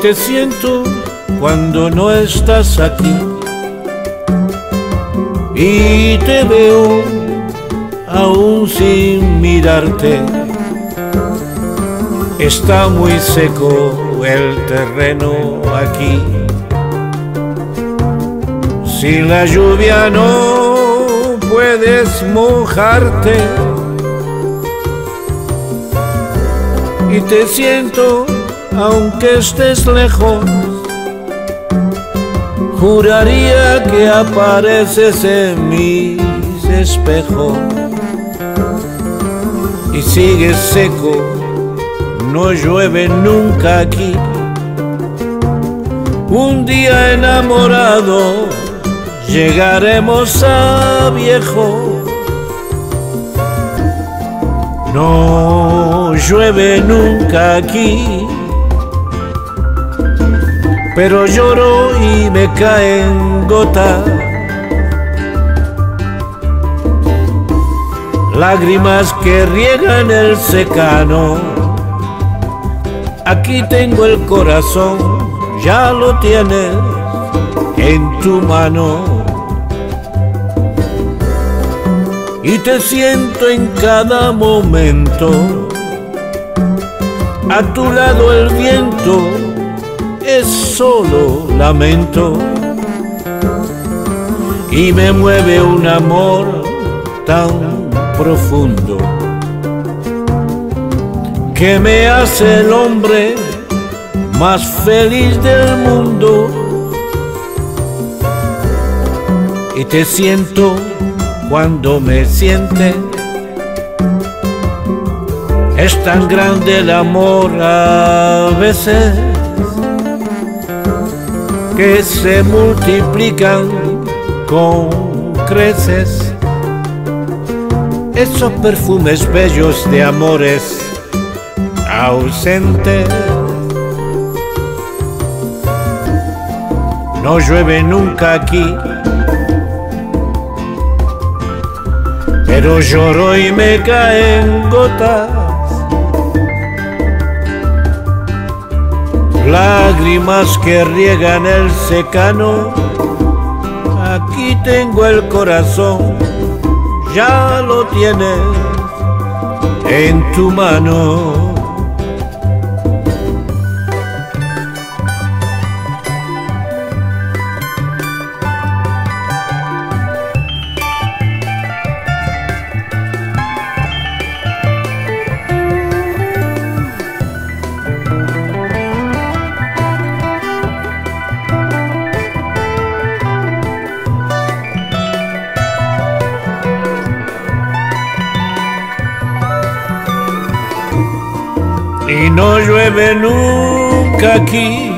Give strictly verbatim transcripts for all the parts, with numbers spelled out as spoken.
te siento cuando no estás aquí, y te veo aún sin mirarte. Está muy seco el terreno aquí. Sin la lluvia no puedes mojarte, y te siento aunque estés lejos. Juraría que apareces en mis espejos, y sigues seco, no llueve nunca aquí. Un día enamorado llegaremos a viejo. No llueve nunca aquí, pero lloro y me caen gotas, lágrimas que riegan el secano. Aquí tengo el corazón, ya lo tienes en tu mano, y te siento en cada momento. A tu lado el viento es solo lamento, y me mueve un amor tan profundo que me hace el hombre más feliz del mundo. Y te siento cuando me sientes. Es tan grande el amor a veces que se multiplican con creces esos perfumes bellos de amores ausentes. No llueve nunca aquí, pero lloro y me caen gotas, lágrimas que riegan el secano. Aquí tengo el corazón, ya lo tienes en tu mano. Y no llueve nunca aquí,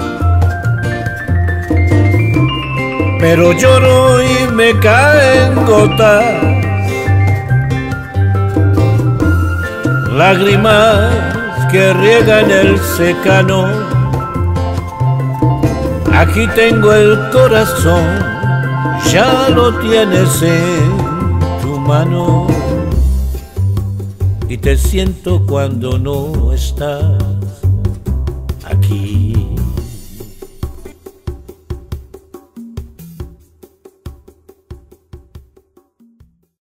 pero lloro y me caen gotas, lágrimas que riegan el secano. Aquí tengo el corazón, ya lo tienes en tu mano, y te siento cuando no estás aquí.